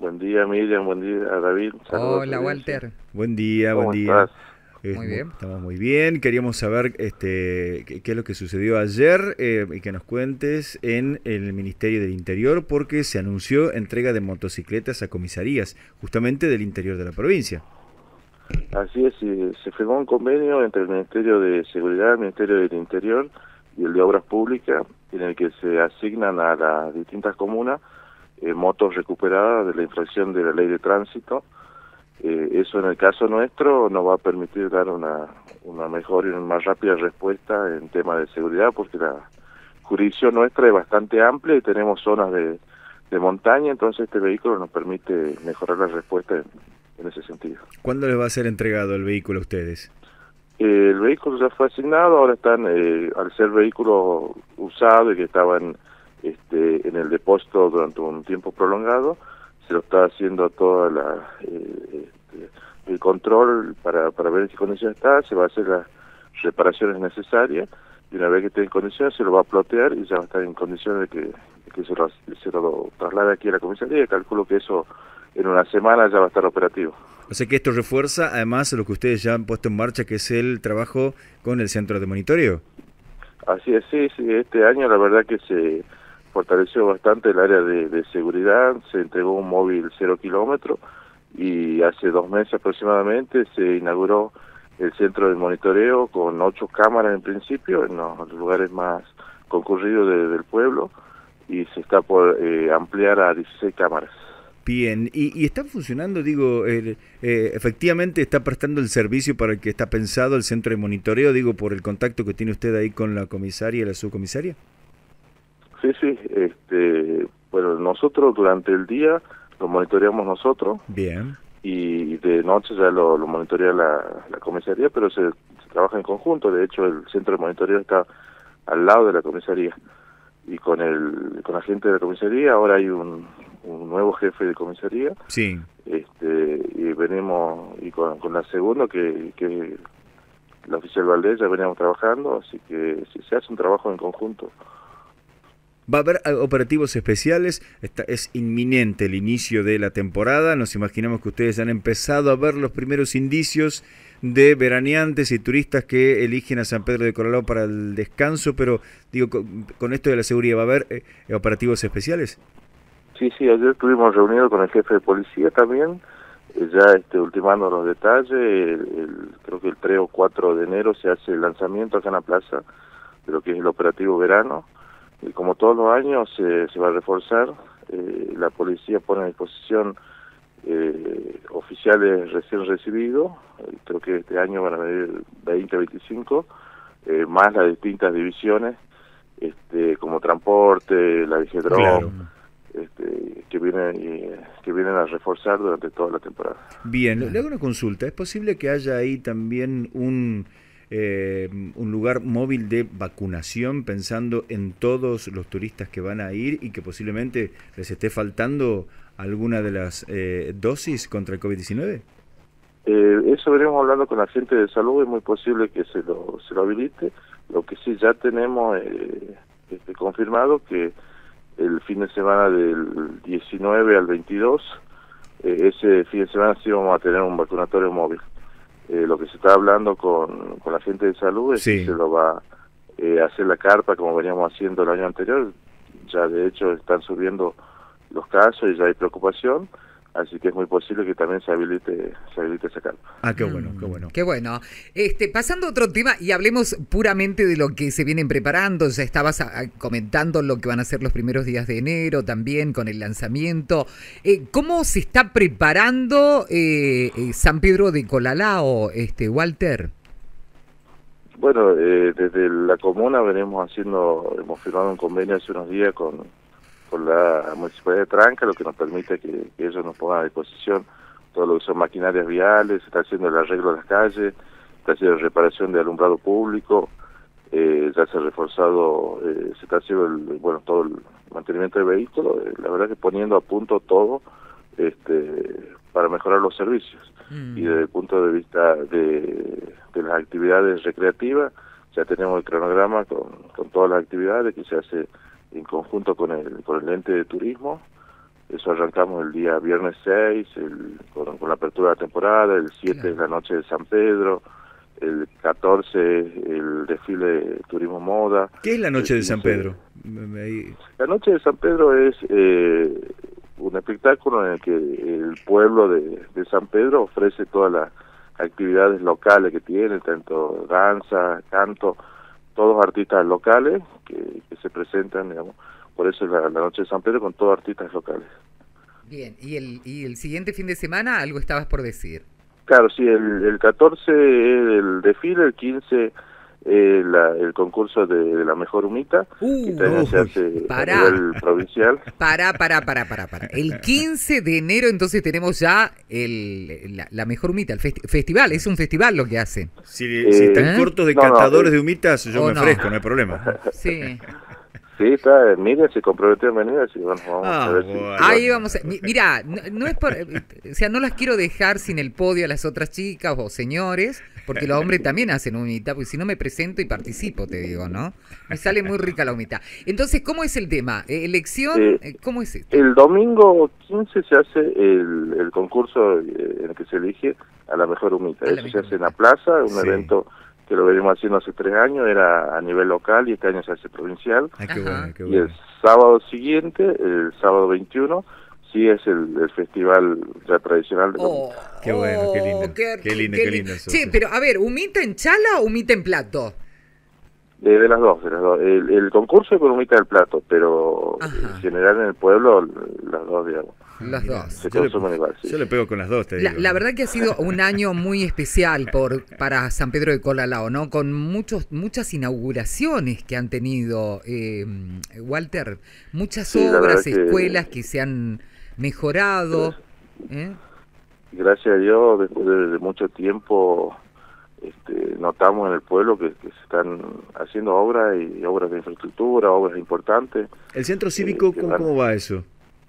Buen día, Miriam, buen día, David. Saludos a tu Hola, audiencia. Walter. ¿Cómo Buen estás? día. Muy bien. Estamos muy bien. Queríamos saber qué es lo que sucedió ayer y que nos cuentes en el Ministerio del Interior porque se anunció entrega de motocicletas a comisarías, justamente del interior de la provincia. Así es, y se firmó un convenio entre el Ministerio de Seguridad, el Ministerio del Interior y el de Obras Públicas, en el que se asignan a las distintas comunas motos recuperadas de la infracción de la ley de tránsito. Eso en el caso nuestro nos va a permitir dar una mejor y una más rápida respuesta en tema de seguridad, porque la jurisdicción nuestra es bastante amplia y tenemos zonas de montaña, entonces este vehículo nos permite mejorar la respuesta en ese sentido. ¿Cuándo les va a ser entregado el vehículo a ustedes? El vehículo ya fue asignado, ahora están, al ser vehículo usado y que estaban en el depósito durante un tiempo prolongado, se lo está haciendo toda el control para ver en qué condición está, se va a hacer las reparaciones necesarias y una vez que esté en condiciones se lo va a plotear y ya va a estar en condiciones de que se lo traslade aquí a la comisaría. Calculo que eso en una semana ya va a estar operativo. O sea que esto refuerza además lo que ustedes ya han puesto en marcha, que es el trabajo con el centro de monitoreo. Así es, sí, este año la verdad que se fortaleció bastante el área de seguridad, se entregó un móvil 0 kilómetro y hace 2 meses aproximadamente se inauguró el centro de monitoreo con 8 cámaras en principio en los lugares más concurridos del pueblo y se está por ampliar a 16 cámaras. Bien, y está funcionando, digo, efectivamente está prestando el servicio para el que está pensado el centro de monitoreo, digo, por el contacto que tiene usted ahí con la comisaria y la subcomisaria. Sí, bueno, nosotros durante el día lo monitoreamos nosotros. Bien. Y de noche ya lo monitorea la comisaría, pero se trabaja en conjunto. De hecho, el centro de monitoreo está al lado de la comisaría y con la gente de la comisaría ahora hay un nuevo jefe de comisaría. Sí. Y venimos y con la segunda que la oficial Valdés ya veníamos trabajando, así que sí, se hace un trabajo en conjunto. Va a haber operativos especiales, es inminente el inicio de la temporada, nos imaginamos que ustedes han empezado a ver los primeros indicios de veraneantes y turistas que eligen a San Pedro de Colalao para el descanso, pero digo, con esto de la seguridad, ¿va a haber operativos especiales? Sí, ayer estuvimos reunidos con el jefe de policía también, ya ultimando los detalles. Creo que el 3 o 4 de enero se hace el lanzamiento acá en la plaza de lo que es el operativo verano. Y como todos los años se va a reforzar, la policía pone a disposición oficiales recién recibidos, creo que este año van a venir 20, 25, más las distintas divisiones, como transporte, la Vigedrón, Claro. que vienen a reforzar durante toda la temporada. Bien, le hago una consulta, ¿es posible que haya ahí también un lugar móvil de vacunación pensando en todos los turistas que van a ir y que posiblemente les esté faltando alguna de las dosis contra el COVID-19? Eso veremos hablando con la gente de salud, es muy posible que se lo habilite. Lo que sí ya tenemos confirmado que el fin de semana del 19 al 22, ese fin de semana sí vamos a tener un vacunatorio móvil. Lo que se está hablando con la gente de salud es que se lo va a hacer la carpa como veníamos haciendo el año anterior. Ya de hecho están subiendo los casos y ya hay preocupación, así que es muy posible que también se habilite esa carpa. Ah, qué bueno, qué bueno. Qué bueno. Pasando a otro tema y hablemos puramente de lo que se vienen preparando. Ya estabas comentando lo que van a ser los primeros días de enero también con el lanzamiento. ¿Cómo se está preparando San Pedro de Colalao, Walter? Bueno, desde la comuna hemos firmado un convenio hace unos días con la Municipalidad de Tranca, lo que nos permite que ellos nos pongan a disposición todo lo que son maquinarias viales, se está haciendo el arreglo de las calles, está haciendo reparación de alumbrado público, ya se ha reforzado, se está haciendo todo el mantenimiento del vehículo, la verdad que poniendo a punto todo para mejorar los servicios. Y desde el punto de vista de las actividades recreativas, ya tenemos el cronograma con todas las actividades que se hace en conjunto con el ente de turismo, Eso arrancamos el día viernes 6, con la apertura de la temporada, el 7 es la noche de San Pedro, el 14 el desfile de turismo moda. ¿Qué es la noche de San Pedro? La noche de San Pedro es un espectáculo en el que el pueblo de San Pedro ofrece todas las actividades locales que tiene, tanto danza, canto, todos artistas locales que se presentan, digamos. Por eso es la noche de San Pedro con todos artistas locales. Bien, ¿y el siguiente fin de semana algo estabas por decir? Claro, sí, el 14 es el desfile, el 15 el concurso de la mejor humita, que también se hace a nivel provincial. Para. El 15 de enero entonces tenemos ya la mejor humita, el festival, es un festival lo que hacen. Si están cortos de catadores de humitas, yo me ofrezco, no hay problema. Sí. Sí, está, Miriam se comprometió a venir, así bueno, vamos a ver si... Ahí vamos, mirá, no es por... O sea, no las quiero dejar sin el podio a las otras chicas o señores, porque los hombres también hacen humita, porque si no me presento y participo, te digo, ¿no? Me sale muy rica la humita. Entonces, ¿cómo es el tema? ¿Elección? ¿Cómo es esto? El domingo 15 se hace el concurso en el que se elige a la mejor humita. Eso se hace en la plaza, un evento que lo venimos haciendo hace 3 años, era a nivel local y este año se hace provincial. Qué bueno. Y el sábado siguiente, el sábado 21, sí es el festival ya tradicional de la humita. Qué bueno, qué lindo. Sí, pero a ver, ¿humita en chala o humita en plato? De las dos. El concurso es con humita del plato, pero en general en el pueblo las dos, digamos. Las dos. Se consumen igual, sí. Yo le pego con las dos, te digo. La verdad que ha sido un año muy especial para San Pedro de Colalao, ¿no? Con muchas inauguraciones que han tenido, Walter, muchas obras, escuelas que se han mejorado. Gracias a Dios, después de mucho tiempo, notamos en el pueblo que se están haciendo obras y obras de infraestructura, obras importantes. ¿El centro cívico cómo va eso?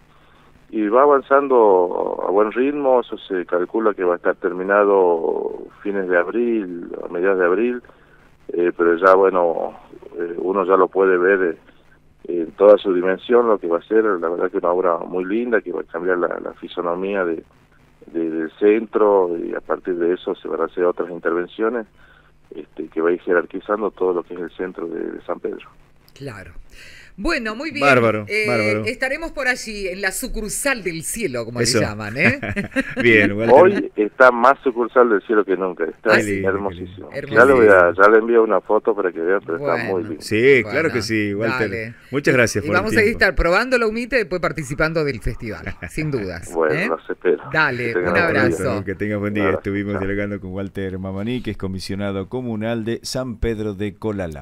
Y va avanzando a buen ritmo, eso se calcula que va a estar terminado fines de abril, a mediados de abril, pero ya bueno, uno ya lo puede ver en toda su dimensión lo que va a ser, la verdad que una obra muy linda que va a cambiar la fisonomía del centro, y a partir de eso se van a hacer otras intervenciones que va a ir jerarquizando todo lo que es el centro de San Pedro. Claro. Bueno, muy bien. Bárbaro. Estaremos por allí, en la sucursal del cielo, como le llaman, ¿eh? Bien, Walter. Hoy está más sucursal del cielo que nunca. Está hermosísimo. Ya le envío una foto para que vean, pero está muy lindo. Sí, claro que sí, Walter. Dale. Muchas gracias por el tiempo. Y vamos a estar probando la humita y después participando del festival, sin dudas. Bueno, los espero. Dale, un abrazo. Que tengas buen día. Estuvimos dialogando con Walter Mamaní, que es comisionado comunal de San Pedro de Colalao.